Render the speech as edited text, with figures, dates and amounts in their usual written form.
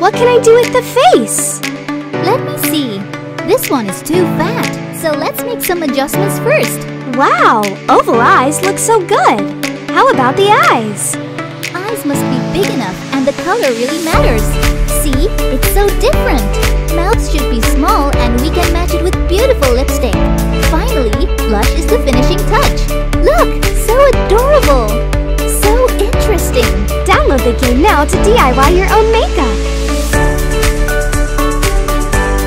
What can I do with the face? Let me see. This one is too fat, so let's make some adjustments first. Wow, oval eyes look so good. How about the eyes? Eyes must be big enough and the color really matters. See, it's so different. Mouth should be small and we can match it with beautiful lipstick. Finally, blush is the finishing touch. Look, so adorable. So interesting. Download the game now to DIY your own makeup.